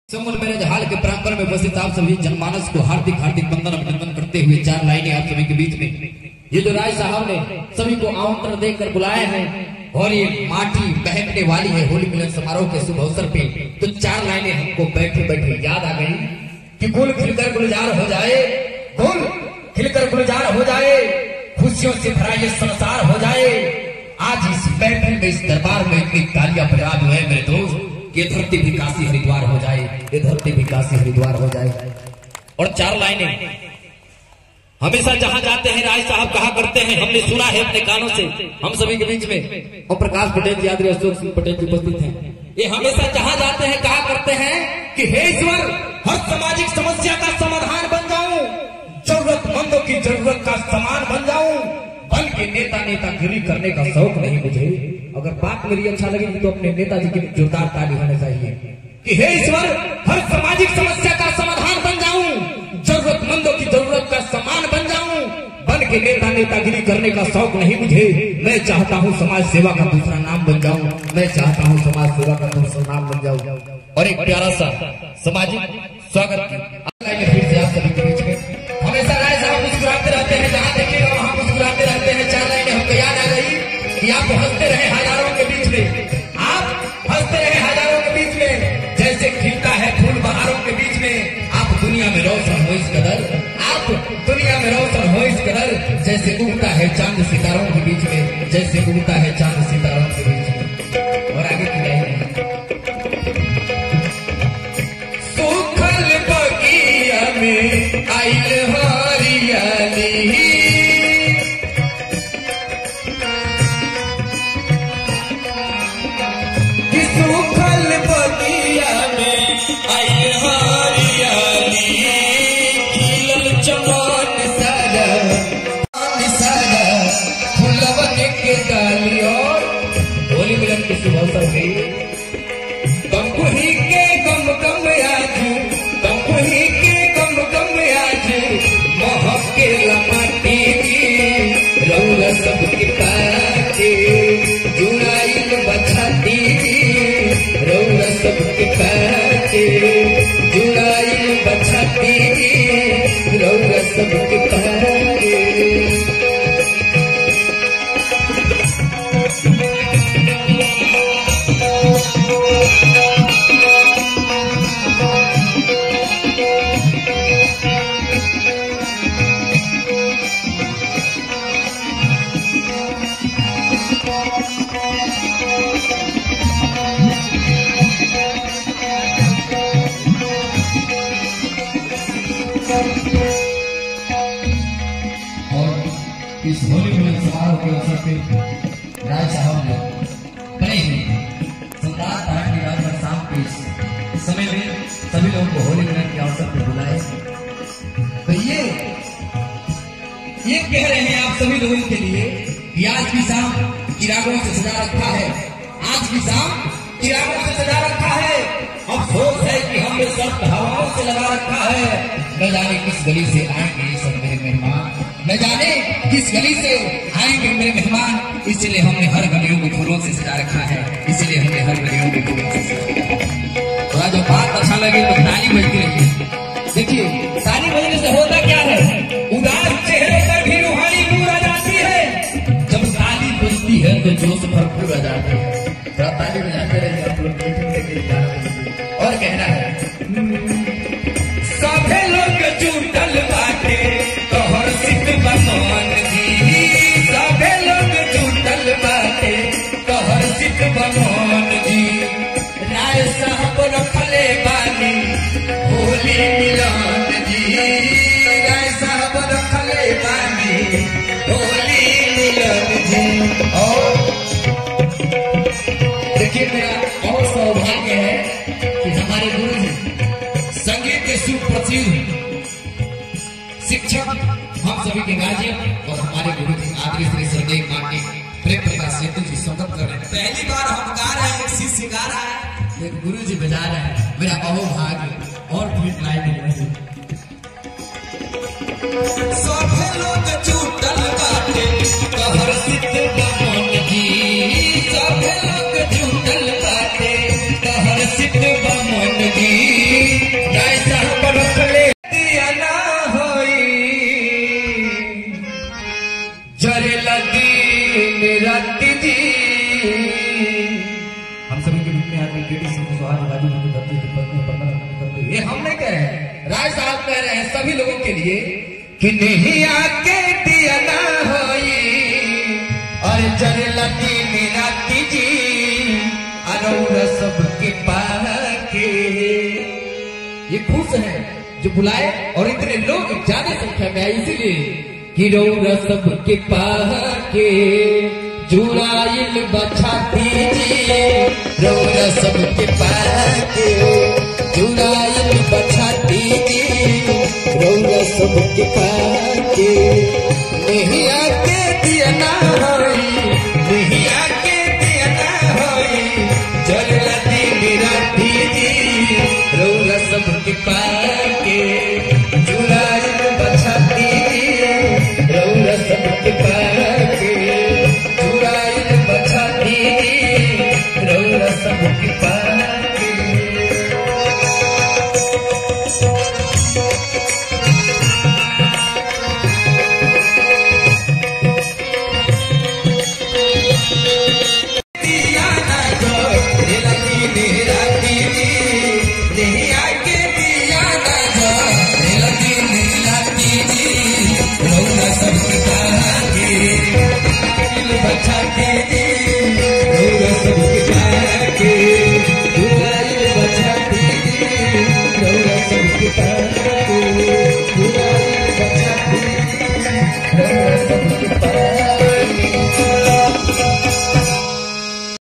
समूल marriage hall के प्रांगण में उपस्थित आप सभी जनमानस को हार्दिक हार्दिक वंदन अभिनंदन करते हुए चार लाइनें आप सभी के बीच में ये जो राय साहब ने सभी को आमंत्रण देकर बुलाए हैं और ये माटी बहकने वाली है होली मिलन समारोह के शुभ अवसर पे, तो चार लाइनें हमको बैठे बैठे याद आ गई कि गुल खिलकर गुलजार हो जाए, गुल खिलकर गुलजार हो जाए, खुशियों से भरा ये संसार हो जाए। आज इस महफिल में इस दरबार में इतनी तालियां बजा दो है मेरे दोस्त, ये धरती भी काशी हरिद्वार हो जाए, ये धरती भी काशी हरिद्वार हो जाए। और चार लाइनें हमेशा जहां जाते हैं राय साहब कहा करते हैं, हमने सुना है अपने कानों से, हम सभी के बीच में और प्रकाश पटेल जी आदरणीय अशोक सिंह पटेल जी उपस्थित हैं। ये हमेशा जहां जाते हैं कहा करते हैं कि हे ईश्वर, हर सामाजिक समस्या का समाधान बन जाऊं, जरूरतमंदों की जरूरत का सामान बन जाऊं, बन के नेतागिरी करने का शौक नहीं मुझे। अगर बात मेरी अच्छा लगेगी तो अपने नेताजी की जोरदार ताली होनी चाहिए कि हे ईश्वर, हर सामाजिक समस्या का समाधान बन जाऊं, जरूरतमंदों की जरूरत का सामान बन जाऊं, बन के नेतागिरी करने का शौक नहीं मुझे। मैं चाहता हूं समाज सेवा का दूसरा नाम बन जाऊं, मैं चाहता हूं समाज सेवा का दूसरा नाम बन जाऊं। और एक प्यारा सा सामाजिक स्वागत की फिर से आप सभी के बीच में हमेशा राय साहब मुस्कुराते रहते हैं, जहां देखिएगा वहां मुस्कुराते रहते हैं। चार लाइनें हमको याद आ गई कि आप हंसते रहे हजारों के बीच में, आप हंसते रहे हजारों के बीच में, जैसे खिलता है फूल बहारों के बीच में। आप दुनिया में रोशन हो इस कदर, आप दुनिया में रोशन हो इस कदर, जैसे उगता है चांद सितारों के बीच में, जैसे उगता है चांद सितारों के बीच में। और आगे की लाइन, सूखल बगिया में आइल हरियाली, सूखल बगिया में आइल हरियाली, खिलल चमन सारा फुलवन के डाली। और होली मिलन के शुभ अवसर पे गमही के गम गम आज, गमही के गम गम आज, महक के लमाटी रौला सबके पाके जुड़ाइल बछाती, रौला सबके पाके जुड़ाइल बछाती, रौला सबके पाके। इस होली मिलन समारोह के अवसर पे राय साहब ने बड़े ही शानदार तरह की रात और शाम के समय में सभी लोगों को होली मिलन के अवसर पे बुलाए। तो ये कह रहे हैं आप सभी लोगों के लिए कि आज की शाम चिरागों से सजा रखा है, आज की शाम चिरागों से सजा रखा है। अफसोस है कि हमने सख्त हवाओं से लगा रखा है। न जाने किस गली से आएंगे सब मेरे मेहमान, न जाने किस गली से आएंगे मेरे मेहमान, इसलिए हमने हर गलियों को फूलों से सजा रखा है, इसलिए हमने हर गलियों को फूलों से सजा रखा है। थोड़ा जो बात अच्छा लगे तो ताली बजती रहिए। देखिए ताली बजने से होता क्या है, उदास चेहरे पर भी रूहानी नूर आ जाती है। जब ताली बजती है तो जोश भरपूर आ जाता है। थोड़ा ताली बजाते रहिए आप लोग। और कहना है सभे लोग जुटल बाटे तोहर सिद्ध भगवान जी, सभे लोग जुटल बाटे तोहर सिद्ध भगवान जी। राय साहब रखले बानी होली मिलन जी, राय साहब रखले बानी होली मिलन जी। और देखिए मेरा और सौभाग्य है कि हमारे गुरु जी संगीत के सुप्रसिद्ध शिक्षक हम सभी के गार्जियन और हमारे गुरु जी आदरणीय श्री संजय पांडे प्रेम प्रकाश सेतु जी स्वागत कर रहे हैं। पहली बार हम गा रहे हैं, एक शिष्य गा रहा है, एक गुरु जी बजा रहे हैं। मेरा अहोभाग्य और फिर लाइन सभे लोग जुटल बाटे तोहर सिद्ध भगवान जी, सभे लोग जुटल बाटे तोहर सिद्ध भगवान जी। ये हम नहीं कह रहे, राय साहब कह रहे हैं सभी लोगों के लिए कि नहीं आके दिया ना होई और जल लती मेरा जी अरौर सबके पाके। ये खुश है जो बुलाए और इतने लोग ज्यादा संख्या में आए इसीलिए कि रौर सबके पाके जुड़ाइल बछाती जी रौर सबके पाके जुड़ाइल बछाती जी रौर सबके पाके। नहीं आके दिया ना होई नहीं आके दिया ना होई जल लती मेरा जी रौर सबके पाके।